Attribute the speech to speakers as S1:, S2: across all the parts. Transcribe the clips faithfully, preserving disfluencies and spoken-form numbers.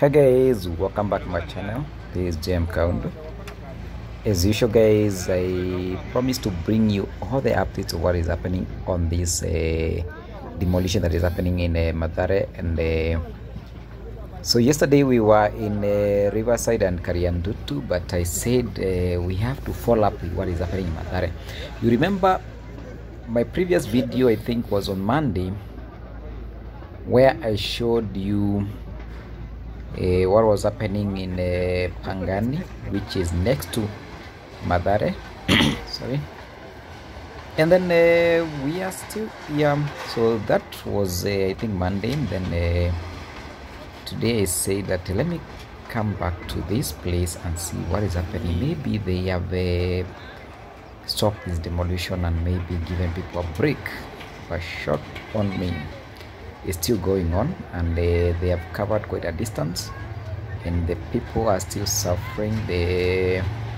S1: Hi guys, welcome back to my channel. This is J M Kaundo. As usual guys, I promise to bring you all the updates of what is happening on this uh, demolition that is happening in uh, Mathare. And uh, so yesterday we were in uh, Riverside and Kariandutu, but I said uh, we have to follow up with what is happening in Mathare. You remember my previous video, I think was on Monday, where I showed you Uh, what was happening in uh, Pangani, which is next to Mathare. Sorry. And then uh, we are still here. So that was uh, I think Monday. And then uh, today I say that uh, let me come back to this place and see what is happening. Maybe they have uh, stopped this demolition and maybe given people a break. But shot on me is still going on, and uh, they have covered quite a distance, and the people are still suffering. The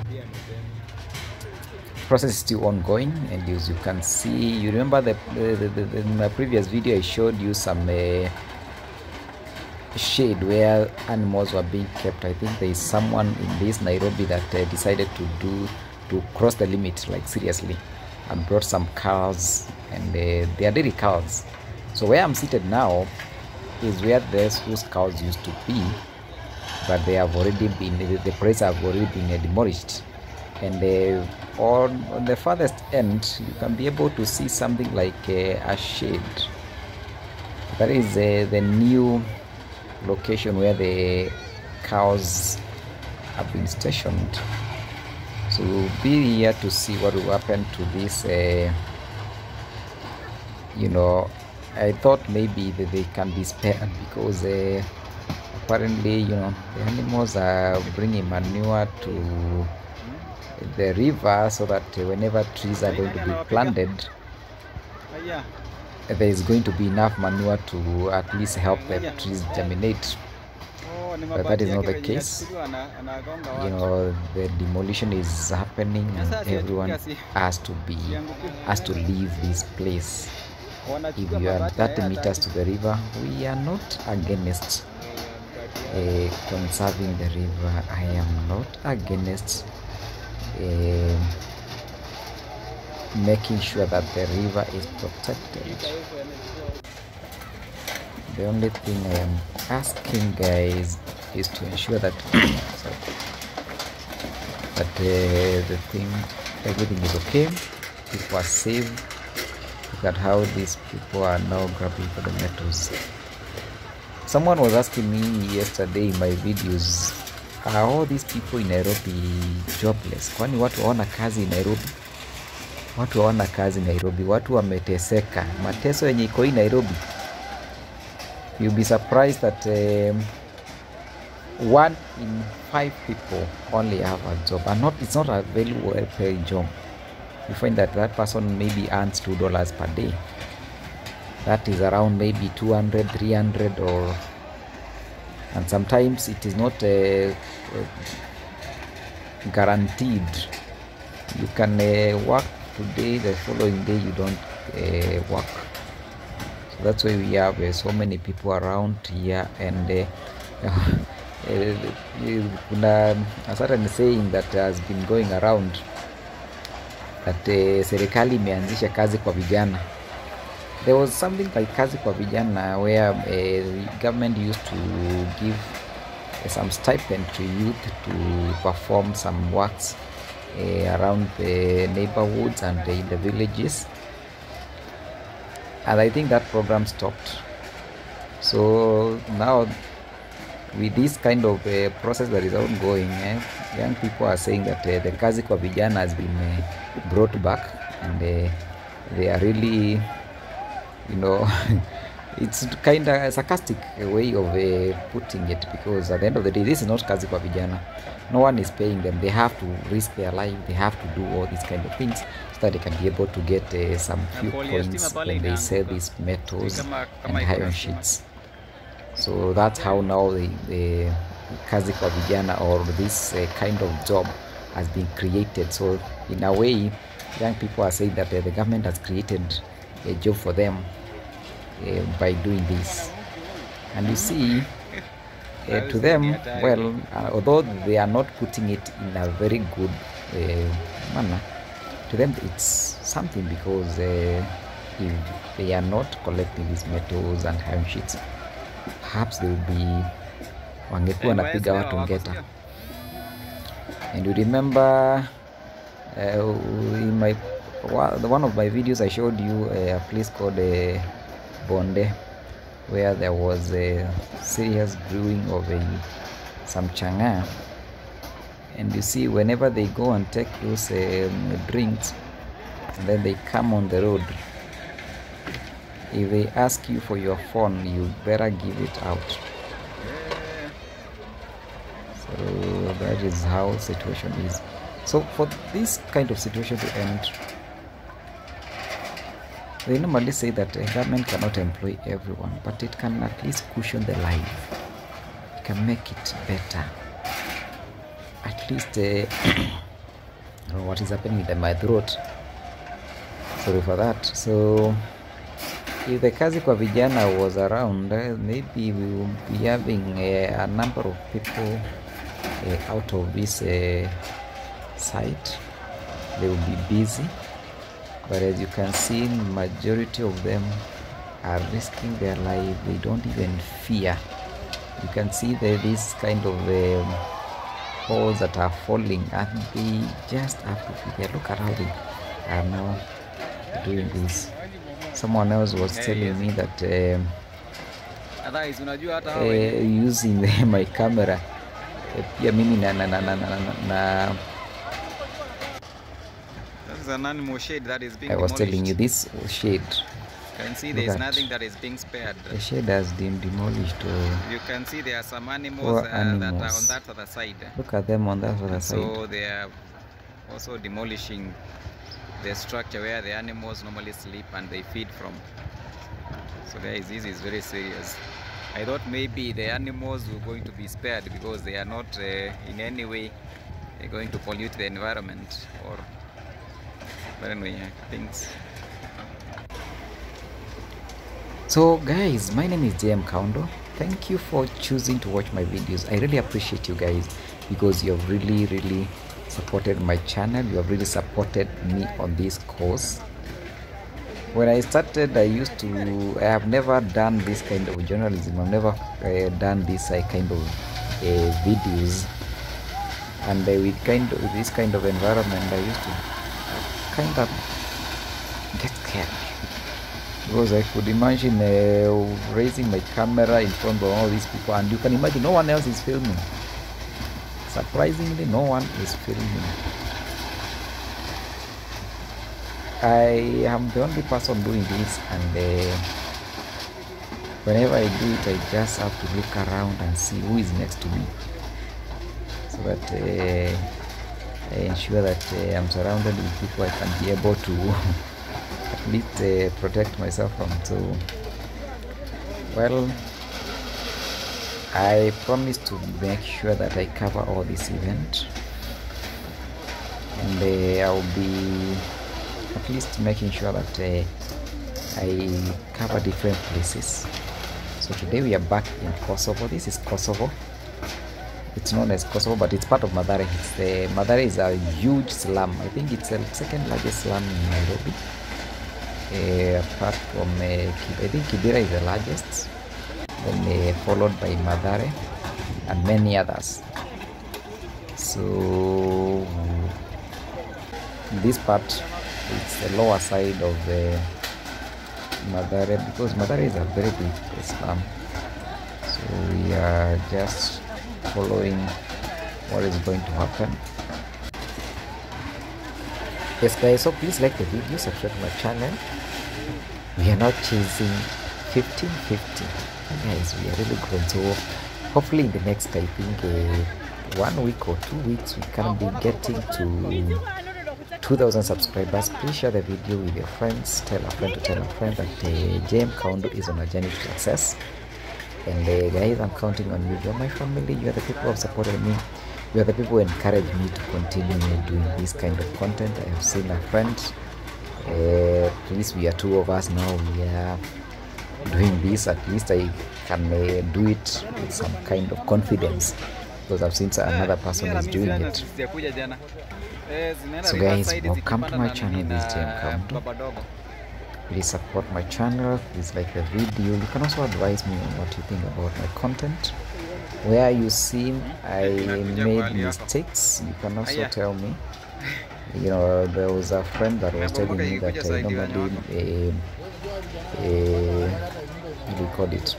S1: process is still ongoing, and as you can see, you remember the, the, the, the in my previous video I showed you some uh, shade where animals were being kept. I think there is someone in this Nairobi that uh, decided to do to cross the limit, like seriously, and brought some cows, and uh, they are dairy cows. So where I'm seated now is where those cows used to be, but they have already been, the place have already been uh, demolished. And uh, on, on the farthest end, you can be able to see something like uh, a shade. That is uh, the new location where the cows have been stationed. So we'll be here to see what will happen to this, uh, you know. I thought maybe that they can be spared because uh, apparently, you know, the animals are bringing manure to the river so that whenever trees are going to be planted, there is going to be enough manure to at least help the trees germinate. But that is not the case. You know, the demolition is happening and everyone has to be has to leave this place. If you are thirty meters to the river, we are not against uh, conserving the river. I am not against uh, making sure that the river is protected. The only thing I am asking guys is to ensure that sorry, that uh, the thing, everything is okay, people are safe. Look at how these people are now grabbing for the metals. Someone was asking me yesterday in my videos, are all these people in Nairobi jobless? Kwani watu waona kazi in Nairobi? Watu waona kazi in Nairobi, watu wameteseka. Mateso yenye iko in Nairobi. You'll be surprised that um, one in five people only have a job, and not it's not a very well paid job. You find that that person maybe earns two dollars per day. That is around maybe two hundred, three hundred, or and sometimes it is not uh, uh, guaranteed. You can uh, work today, the following day you don't uh, work. So that's why we have uh, so many people around here, and uh, uh, a certain saying that has been going around, that uh, serikali imeanzisha kazi kwa vijana. There was something like kazi kwa vijana where uh, the government used to give uh, some stipend to youth to perform some works uh, around the neighborhoods and uh, in the villages. And I think that program stopped. So now with this kind of uh, process that is ongoing, eh, young people are saying that uh, the kazi kwa vijana has been uh, brought back, and uh, they are really, you know, it's kind of a sarcastic way of uh, putting it, because at the end of the day, this is not kazi kwa vijana. No one is paying them. They have to risk their life. They have to do all these kind of things so that they can be able to get uh, some few coins when they sell these metals and iron sheets. So that's how now the, the kazi kwa vijana, or this uh, kind of job, has been created. So in a way, young people are saying that uh, the government has created a job for them uh, by doing this. And you see, uh, to them, well, uh, although they are not putting it in a very good uh, manner, to them it's something, because uh, if they are not collecting these metals and iron sheets, perhaps they will be wangekuwa napiga watu ngeta. And you remember uh, in my one of my videos I showed you a place called uh, Bonde, where there was a serious brewing of a, some changa. And you see, whenever they go and take those um, drinks, and then they come on the road, if they ask you for your phone, you better give it out. So that is how the situation is. So for this kind of situation to end, they normally say that a government cannot employ everyone, but it can at least cushion the life. It can make it better. At least, uh, I don't know what is happening in my throat. Sorry for that. So, if the kazi kwa vijana was around, uh, maybe we will be having uh, a number of people uh, out of this uh, site. They will be busy. But as you can see, majority of them are risking their life. They don't even fear. You can see that this kind of um, holes that are falling, and they just have to fear. Look at how they are now doing this. Someone else was telling me that um, uh, using my camera, pia mimi na na na na na
S2: an animal shade that is being
S1: I was
S2: demolished.
S1: telling you this shade.
S2: You can see there is nothing that is being spared.
S1: The shade has been demolished. Uh,
S2: you can see there are some animals, uh,
S1: animals
S2: that are on that other side.
S1: Look at them on that other side.
S2: So they are also demolishing the structure where the animals normally sleep and they feed from. So guys, this is very serious. I thought maybe the animals were going to be spared because they are not uh, in any way uh, going to pollute the environment, or but anyway, things.
S1: So guys, my name is J M Kaundo. Thank you for choosing to watch my videos. I really appreciate you guys, because you have really really supported my channel. You have really supported me on this course. When I started, I used to I have never done this kind of journalism. I've never uh, done this uh, kind of uh, videos, and uh, with kind of this kind of environment, I used to kind of get scared, because I could imagine uh, raising my camera in front of all these people, and you can imagine no one else is filming. Surprisingly, no one is filming. I am the only person doing this, and uh, whenever I do it, I just have to look around and see who is next to me, so that uh, I ensure that uh, I'm surrounded with people I can be able to at least uh, protect myself from. So, well, I promise to make sure that I cover all this event, and uh, I'll be at least making sure that uh, I cover different places. So today we are back in Kosovo. This is Kosovo. It's known as Kosovo, but it's part of Mathare. It's the, Mathare is a huge slum. I think it's the second largest slum in Nairobi. Uh, apart from, uh, I think Kibera is the largest, then uh, followed by Mathare and many others. So this part, it's the lower side of the Mathare, because Mathare is a very big slum. So we are just following what is going to happen. Yes guys, so please like the video, subscribe to my channel. We are now chasing fifteen fifty. Guys, we are really growing. So hopefully in the next, I think uh, one week or two weeks, we can be getting to two thousand subscribers. Please share the video with your friends. Tell a friend to tell a friend that uh, J M Kaundo is on a journey to success. And uh, guys, I'm counting on you. You're my family. You are the people who have supported me. You are the people who encourage me to continue doing this kind of content. I have seen a friend. Uh, at least we are two of us now. We are doing this, at least I can uh, do it with some kind of confidence, because I've seen another person is doing it. So guys, welcome to my channel. This is J M Kaundo. Please support my channel, please like the video. You can also advise me on what you think about my content. Where you seen I made mistakes, you can also tell me. You know, there was a friend that was telling me that I normally uh, uh, what do you call it?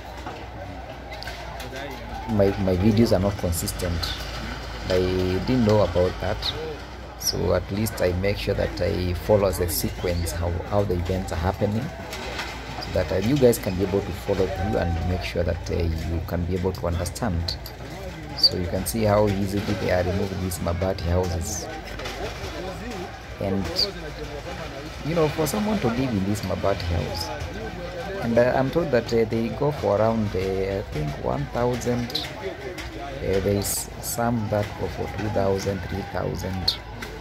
S1: My, my videos are not consistent. I didn't know about that. So at least I make sure that I follow the sequence, how, how the events are happening, so that uh, you guys can be able to follow through and make sure that uh, you can be able to understand. So you can see how easily they are removing these mabati houses. And you know, for someone to live in this mabati house, and uh, I'm told that uh, they go for around uh, I think one thousand. Uh, there is some that go for two thousand, three thousand.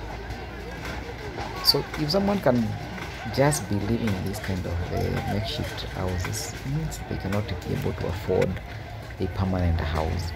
S1: So if someone can just be living in this kind of uh, makeshift houses, it means they cannot be able to afford a permanent house,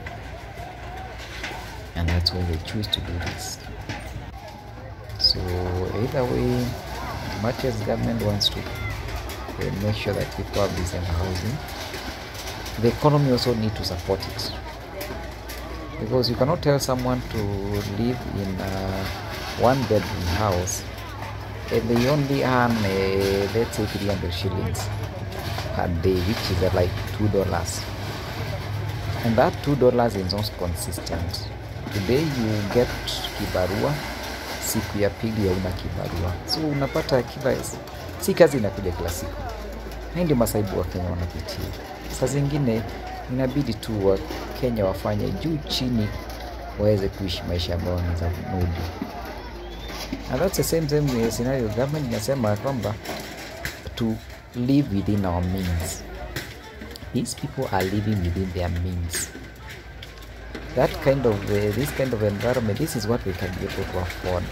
S1: and that's why they choose to do this. So either way, much as government wants to uh, make sure that people have decent housing, the economy also need to support it, because you cannot tell someone to live in a one bedroom house and they only earn uh, let's say three hundred shillings per day, which is uh, like two dollars, and that two dollars is not consistent. Today you get kibarua, siku ya pili hauna kibarua, so unapata kila si kazi inakuja kila siku. Hii ndio masaibu wa Kenya wanapitia. Saa zingine inabidi tu wa Kenya wafanye juu chini waweze kuishi maisha ambayo wanaweza kumudu. And that's the same same scenario. Government inasema kwamba to live within our means. These people are living within their means. That kind of uh, this kind of environment, this is what we can be able to afford.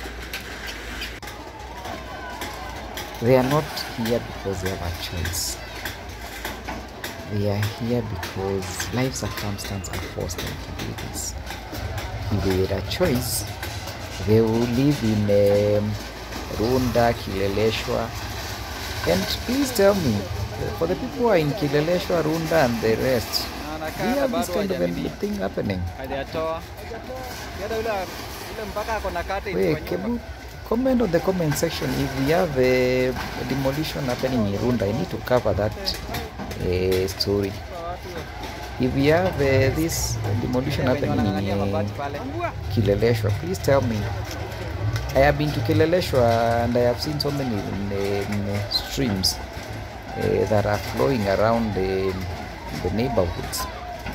S1: They are not here because they have a choice. They are here because life circumstances are forced them to do this. If they had a choice, they will live in um, Runda, Kileleshwa. And please tell me, for the people who are in Kileleshwa, Runda and the rest, we have this kind of a thing happening. Wait, can you comment on the comment section if we have a demolition happening in Runda? I need to cover that uh, story. If we have uh, this demolition happening in uh, Kileleshwa, please tell me. I have been to Kileleshwa and I have seen so many uh, uh, streams uh, that are flowing around uh, the neighborhoods.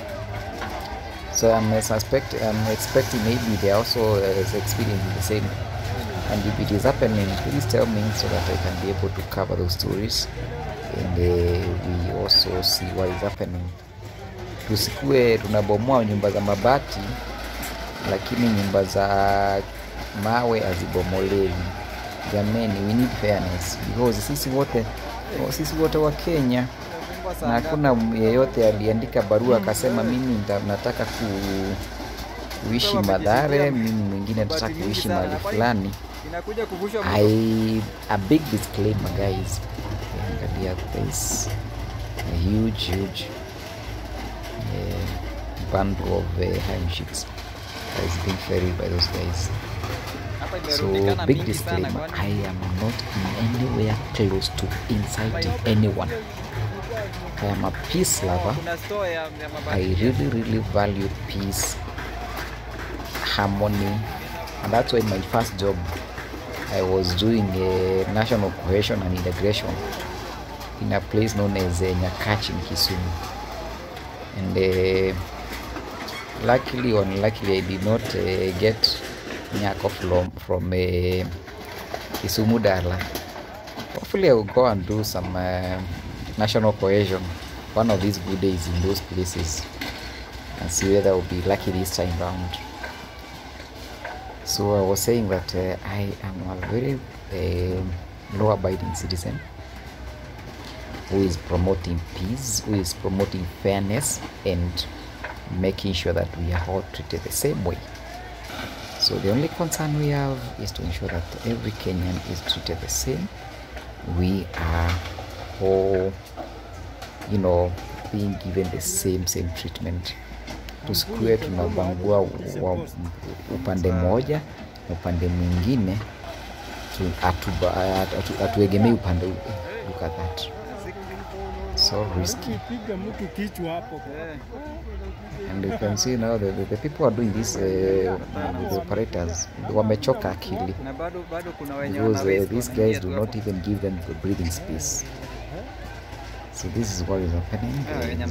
S1: So I'm uh, suspect I'm expecting maybe they also uh, experiencing the same. And if it is happening, please tell me so that I can be able to cover those stories, and uh, we also see what is happening. Tusikue tunabomoa nyumba za mabati lakini nyumba za mawe hazibomolewi. Jamani, we need fairness, because sisi wote sisi wote wa Kenya, na hakuna yeyote aliandika barua akasema mimi nataka ku, kuishi Mathare, mimi mwingine nataka kuishi mahali fulani. I a big disclaimer, guys. Angalia this a huge huge uh, bundle of uh, handsheets that is being ferried by those guys. So big disclaimer, I am not in anywhere close to inciting anyone. I am a peace lover. I really really value peace, harmony, and that's why my first job I was doing a national cohesion and integration in a place known as uh, Nyakachi in Kisumu. And uh, luckily or unluckily I did not uh, get Nyako from, from uh, Kisumu Dala. Hopefully I will go and do some uh, national cohesion one of these good days in those places and see whether I will be lucky this time round. So I was saying that uh, I am a very uh, law-abiding citizen. who is promoting peace, who is promoting fairness, and making sure that we are all treated the same way. So the only concern we have is to ensure that every Kenyan is treated the same. We are all, you know, being given the same same treatment. Tusikue tunabangua wa upande moja na upande mwingine, atuegemei upande ule. Look at that. So risky. And you can see now the, the, the people are doing this, uh, the operators, wamechoka akili, because uh, these guys do not even give them the breathing space. So this is what is happening.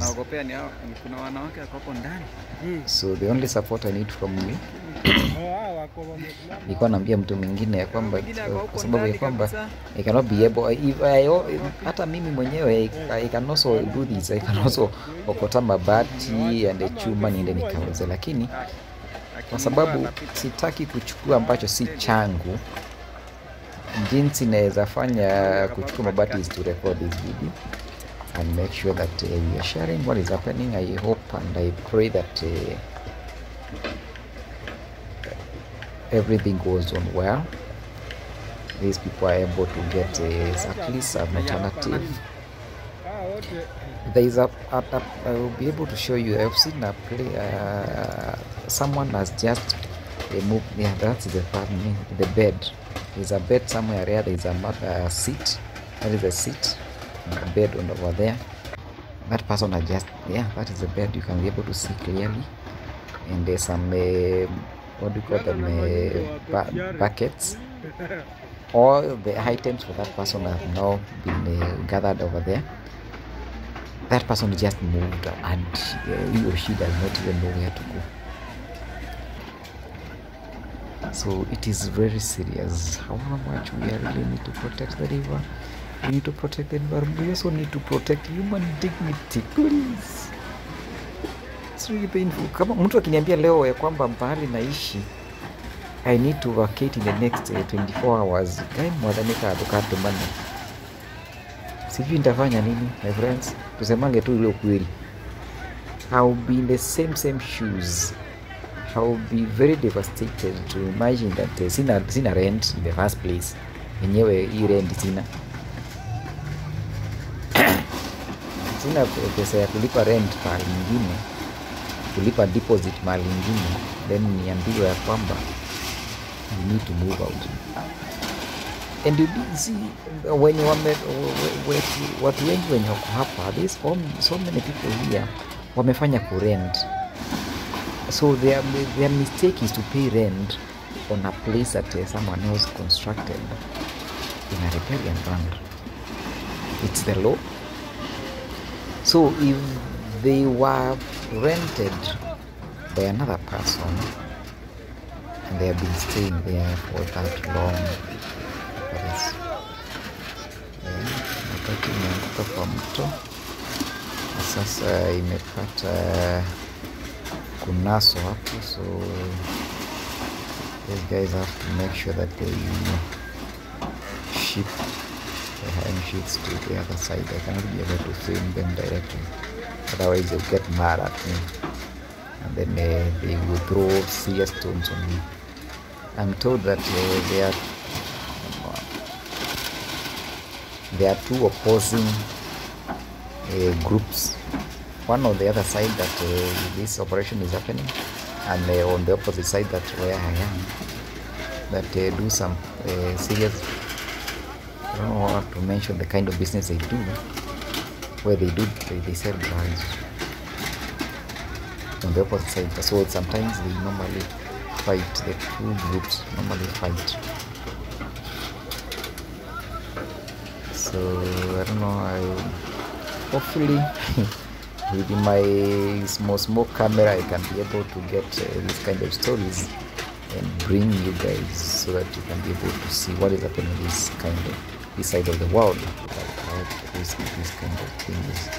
S1: So the only support I need from you, nilikuwa naambia mtu mwingine ya kwamba kwa sababu ya kwamba I cannot be able, if I, hata mimi mwenyewe I can also do this, I can also okota mabati and chuma niende nikauze, lakini kwa sababu sitaki kuchukua ambacho si changu, jinsi naweza fanya kuchukua mabati is to record this video and make sure that uh, we are sharing what is happening. I hope and I pray that uh, everything goes on well. These people are able to get uh, at least an alternative. There is a, a, a, I will be able to show you. I've seen a play. Uh, someone has just uh, moved. Yeah, that's the the bed. There's a bed somewhere there. There is a uh, seat. That is a seat. A bed on over there. That person has just, yeah, that is the bed. You can be able to see clearly. And there's some uh, what do you call them, uh, ba buckets. All the items for that person have now been uh, gathered over there. That person just moved and uh, he or she does not even know where to go. So it is very serious. However much we really need to protect the river, we need to protect the environment, we also need to protect human dignity, please. It's really painful. Kama mtu akiniambia leo ya kwamba mahali naishi I need to vacate in the next uh, twenty-four hours, kai mwadhanika adukato mani, sijui nitafanya nini my friends. Tusemange tu ile ukweli. I'll be in the same same shoes. I'll be very devastated to imagine that uh, sina, sina rent in the first place. Enyewe hii rent sina. Sina pesa ya kulipa rent pahali nyingine, kulipa deposit mahali nyingine, then niambiwe ya kwamba you need to move out. And you did see when you wame, watu wengi wenye wako hapa, there's so many people here wamefanya ku rent. So their, their mistake is to pay rent on a place that uh, someone else constructed in a riparian land. It's the law. So if they were rented by another person and they have been staying there for that long, yes, wakati imeanguka kwa mto sasa imepata kunaso hapo, so these guys have to make sure that they ship the hand sheets to the other side. I cannot be able to film them directly, otherwise they'll get mad at me and then uh, they will throw serious stones on me. I'm told that uh, they are there are two opposing uh, groups, one on the other side that uh, this operation is happening, and uh, on the opposite side that where I am, that uh, do some uh, serious, I don't know how to mention the kind of business they do, where they do they, they sell drugs on the opposite side. So sometimes they normally fight, the two groups normally fight. So I don't know, I hopefully with my small small camera I can be able to get uh, this kind of stories and bring you guys so that you can be able to see what is happening in this kind of this side of the world, like how risky this kind of thing is.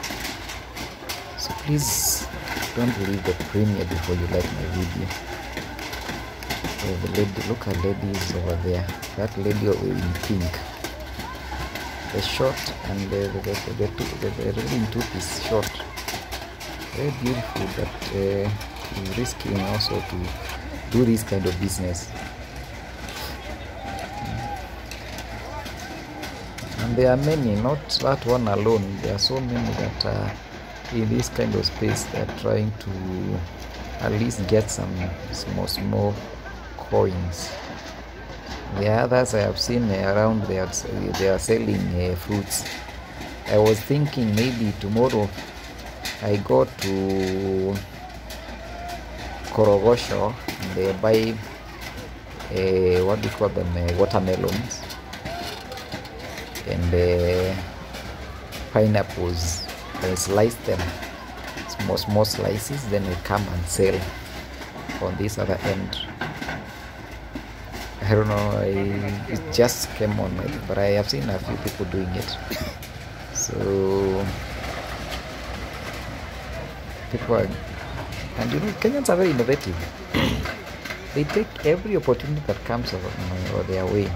S1: So please don't leave the premiere before you like my video. So the lady, look at ladies over there, that lady in pink, the short and the the, the, the, the, the, the rolling tooth is short. Very beautiful, but uh, it's risky also to do this kind of business. And there are many, not that one alone. There are so many that are in this kind of space that are trying to at least get some small small coins. The others I have seen around, they are, they are selling uh, fruits. I was thinking maybe tomorrow I go to Korogosho and they buy uh, what do you call them, uh, watermelons and uh, pineapples. I slice them small small slices, then we come and sell on this other end. I don't know, I, it just came on my, but I have seen a few people doing it. So people are, and you know, Kenyans are very innovative. They take every opportunity that comes over their way.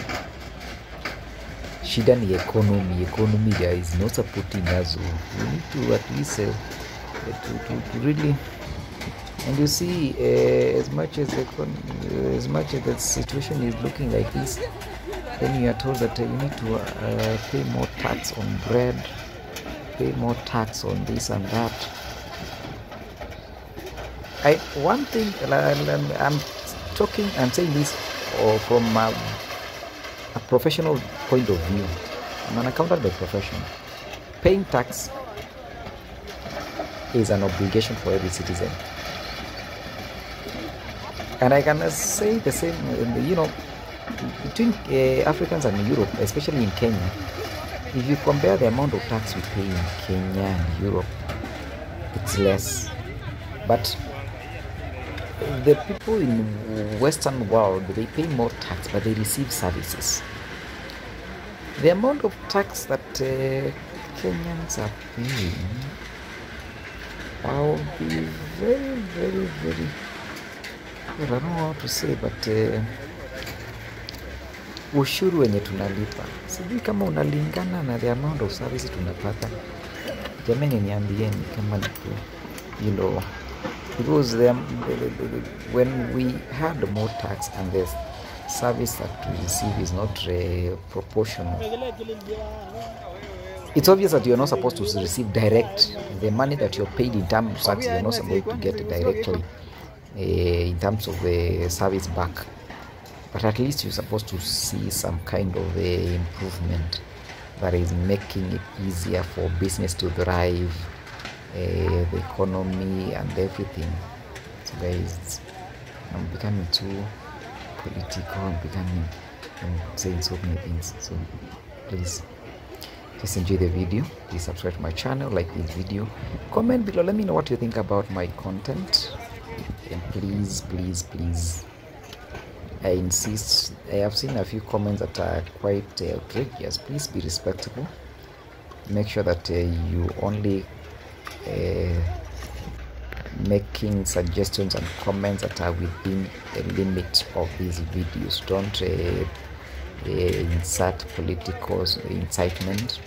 S1: Shida ni economy. Economy there is no supporting us. We need to at least uh, to, to, to really. And you see, uh, as much as the uh, as much as the situation is looking like this, then you are told that uh, you need to uh, pay more tax on bread, pay more tax on this and that. I one thing I'm, I'm talking, I'm saying this uh, from a, a professional point of view. I'm an accountant by profession. Paying tax is an obligation for every citizen. And I can say the same, you know, between uh, Africans and Europe, especially in Kenya. If you compare the amount of tax we pay in Kenya and Europe, it's less. But the people in Western world, they pay more tax, but they receive services. The amount of tax that uh, Kenyans are paying, I'll be very, very, very, well, I don't know how to say, but uh, ushuru wenye tunalipa, sijui kama unalingana na the amount of services tunapata. Jamani niambieni kama nipo, you know, because the, the, the, the, when we had more tax and the service that we receive is not uh, proportional, it's obvious that you're not supposed to receive direct the money that you're paid in terms of tax. You're not supposed to get it directly uh, in terms of the service back, but at least you're supposed to see some kind of uh, improvement that is making it easier for business to thrive, uh, the economy and everything. So guys, I'm becoming too political, I'm becoming, I'm saying so many things, so please just enjoy the video. Please subscribe to my channel, like this video, comment below, let me know what you think about my content, and please please please I insist, I have seen a few comments that are quite uh, outrageous. Please be respectable, make sure that uh, you only uh, making suggestions and comments that are within the limit of these videos. Don't uh, uh, insert political incitement,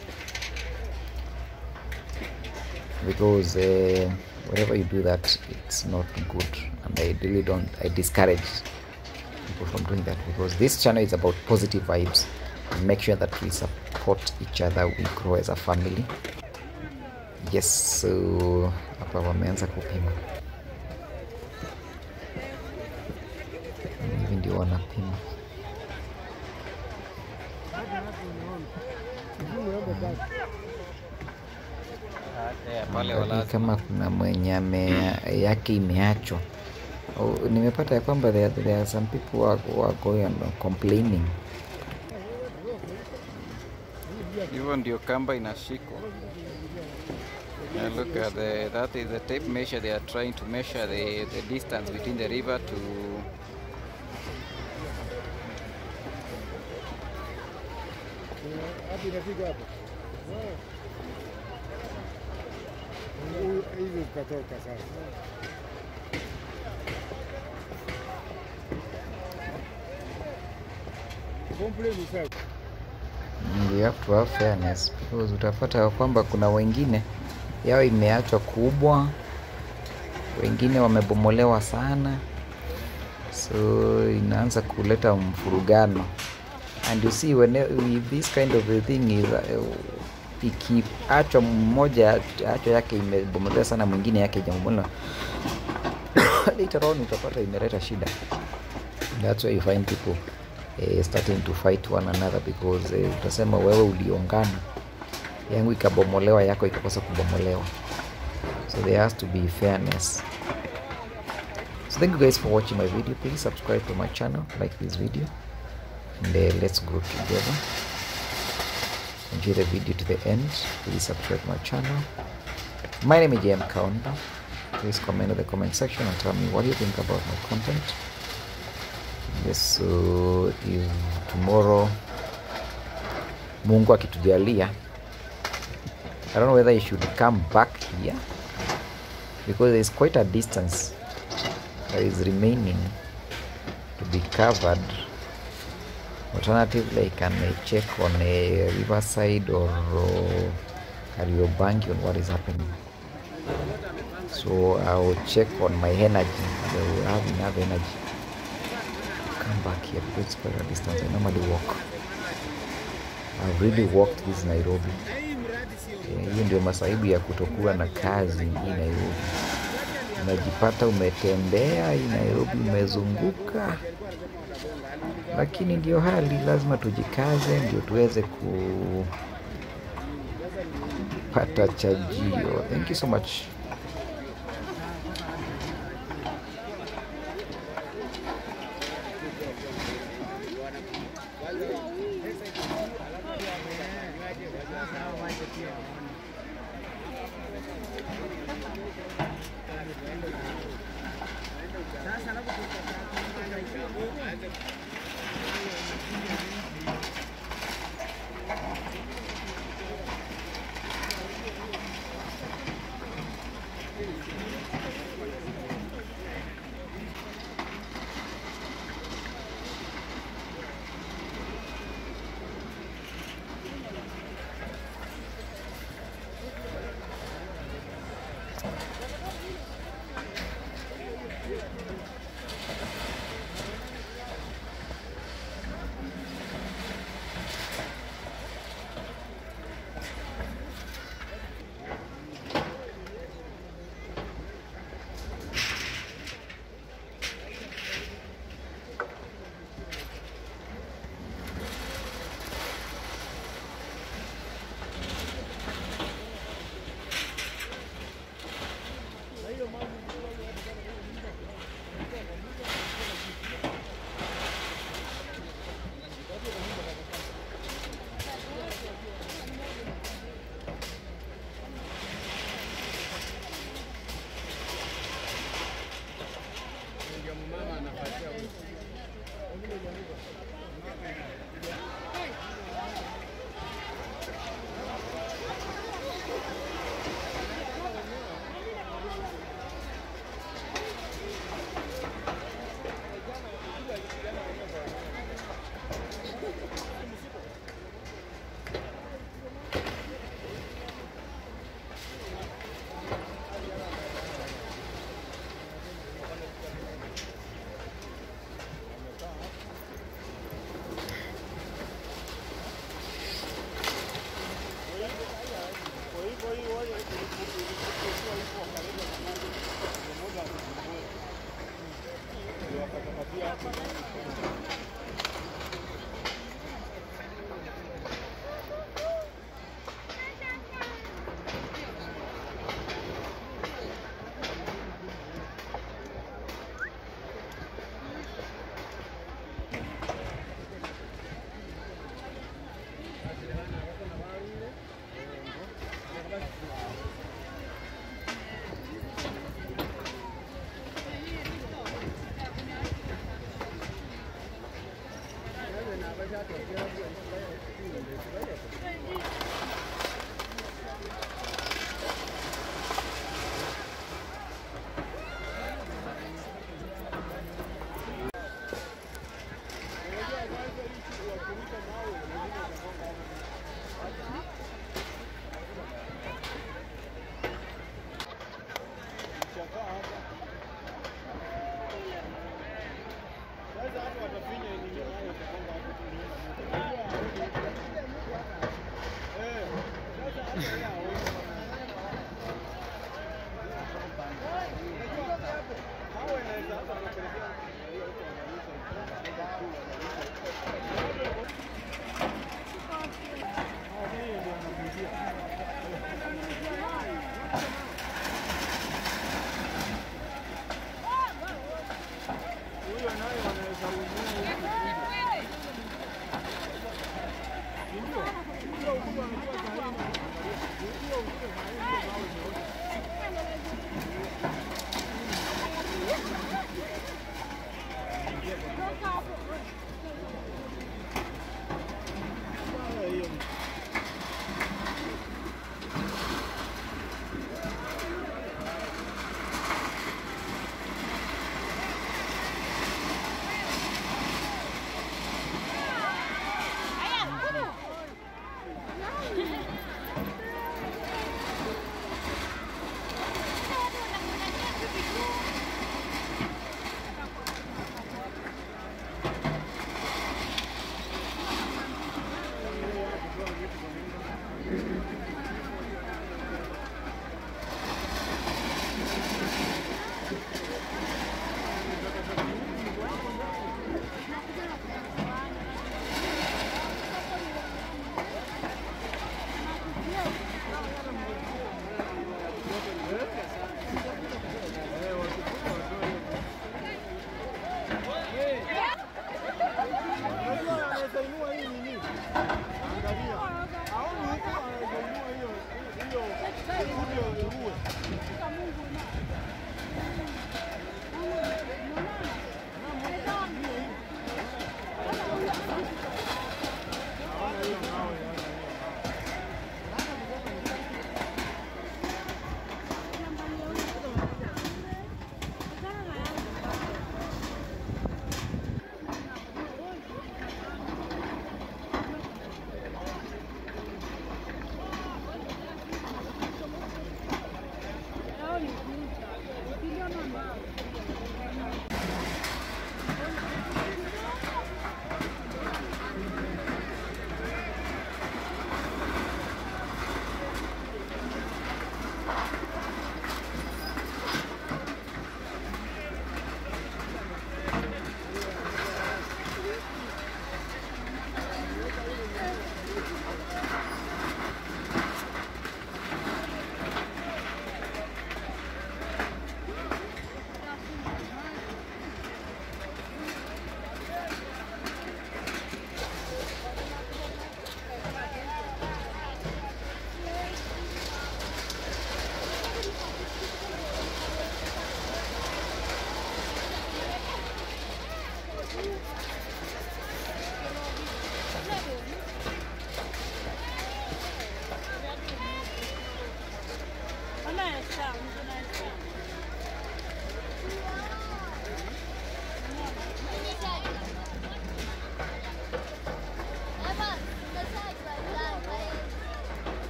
S1: because uh, whenever you do that, it's not good, and I really don't, I discourage people from doing that, because this channel is about positive vibes, and make sure that we support each other, we grow as a family. Yes, so hapa wameanza kupima, hivi ndio wanapima. Kama kuna mwenye ame yake imeachwa. Oh, nimepata ya kwamba there, there are some people who are, who are going and complaining.
S2: Hivyo ndio kamba inashikwa. Look at the, that is the tape measure. They are trying to measure the, the distance between the river to
S1: you have to have fairness, because utapata kwamba kuna wengine yao imeachwa kubwa, wengine wamebomolewa sana, so inaanza kuleta mfurugano. And you see when this kind of a thing is uh, ikiachwa mmoja achwa yake imebomolewa sana, mwingine yake haijabomolewa, later on utapata imeleta shida. That's why you find people uh, starting to fight one another, because uh, utasema wewe uliongana, yangu ikabomolewa, yako ikakosa kubomolewa. So there has to be fairness. So thank you guys for watching my video. Please subscribe to my channel, like this video, and uh, let's go together. Enjoy the video to the end. Please subscribe to my channel. My name is J M Kaunda. Please comment in the comment section and tell me what you think about my content. Yes, so if tomorrow Mungu akitujalia, I don't know whether you should come back here, because there's quite a distance that is remaining to be covered. Alternatively, I can uh, check on a riverside or uh, Kariobangi on what is happening. So I will check on my energy. I will have enough energy to come back here, because it's quite a distance. I normally walk. I've really walked this Nairobi. Hiyo ndio masaibu ya kutokuwa na kazi hii Nairobi. Unajipata umetembea hii Nairobi, umezunguka, lakini ndio hali, lazima tujikaze ndio tuweze kupata chajio. Thank you so much.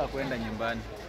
S2: kwenda nyumbani.